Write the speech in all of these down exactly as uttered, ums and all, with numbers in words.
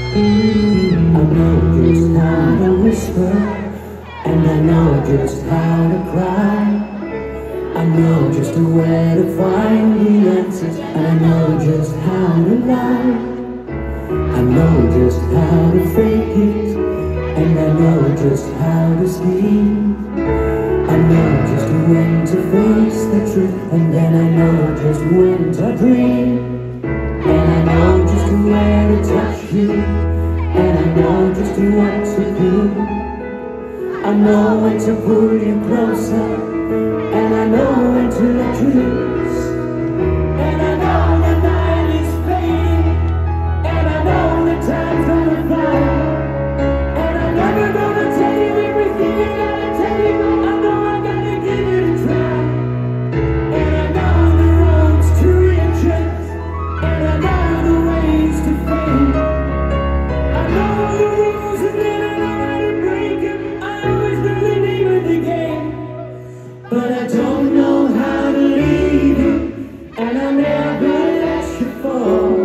I know just how to whisper, and I know just how to cry. I know just where to find the answers, and I know just how to lie. I know just how to fake it, and I know just how to scheme. I know just when to face the truth, and then I know just when to dream. And I know just where to touch you, and I know just what to do. I know when to pull you closer, and I know when to let you loose. And I know the night is fading, and I know the time's gonna fly. And I'm never gonna tell you everything I gotta tell you, but I know I gotta give it a try. And I know the roads to riches, and I know the ways to fame. I know the rules and then I know how to break them. I always know the name of the game, but I don't know how to leave you, and I never let you fall.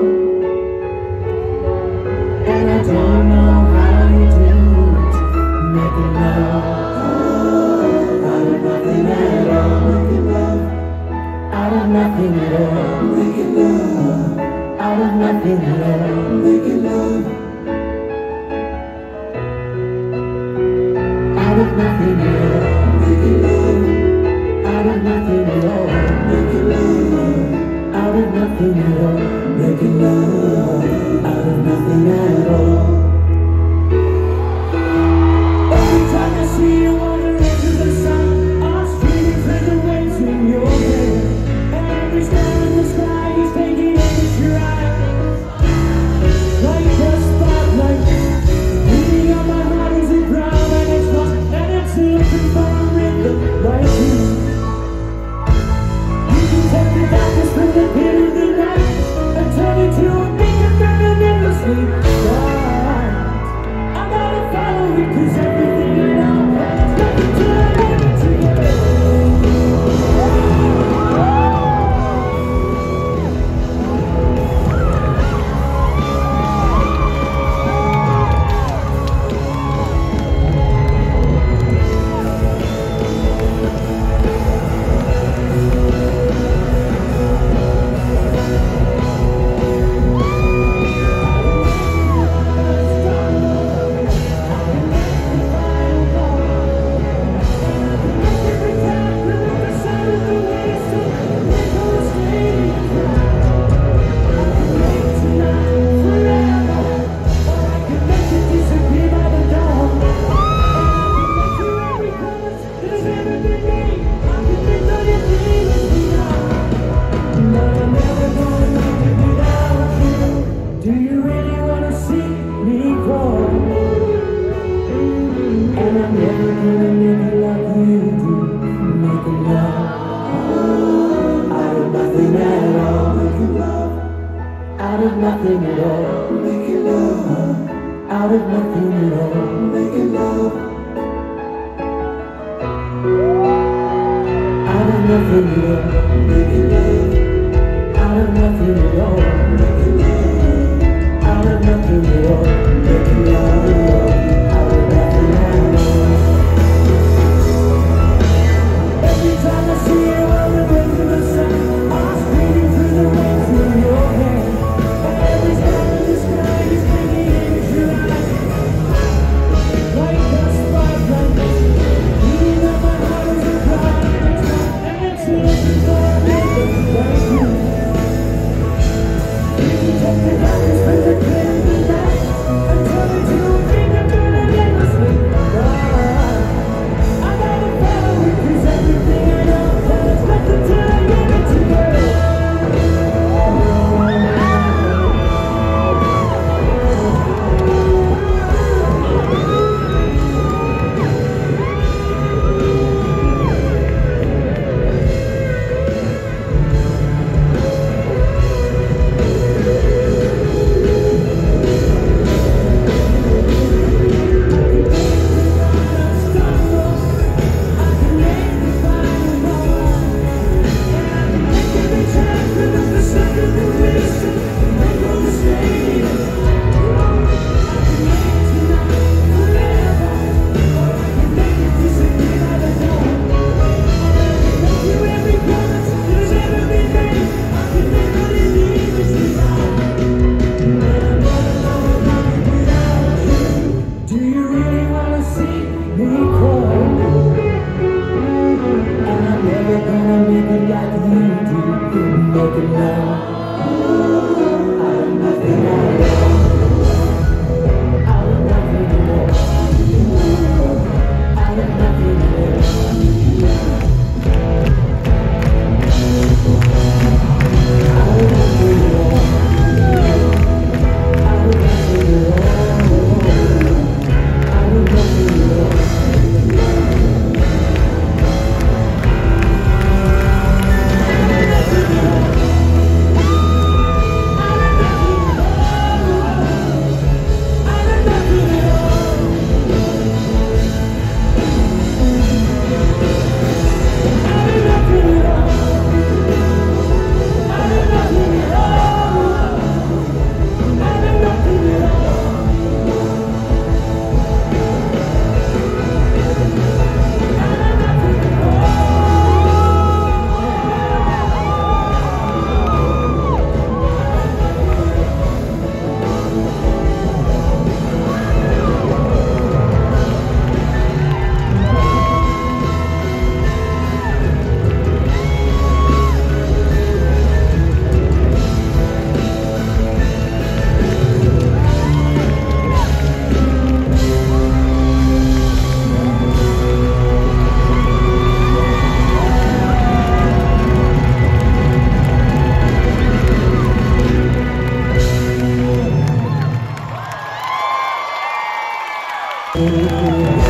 And I don't know how you do it, making love out of nothing at all, making love out of nothing at all, making love out of nothing at all, making love out of nothing at all, making love out of nothing at all, making love out of nothing at all, making love out of nothing at all. Every time I see you on the edge of the sun, I'm screaming for the waves in your hair. Every star in the sky is taking into your eyes, like a spotlight. Beating on my heart is a drum, and it's lost, and it's looking for a rhythm like you. You can take the darkness from the pit of the night and turn it to a beacon from an endlessly bright. I gotta follow you, 'cause everything I know is nothing till I give it to you. Out of nothing at all, making love out of nothing at all, making love out of nothing at all, making love out of nothing at all, making love out of nothing at all, making love out of nothing at all. Every time I see you on the way to the sun, I'm screaming through the waves in your hair. Every star in the sky is taking into your eyes, like a spotlight. Beating on my heart is a cry, and it's looking for me. you.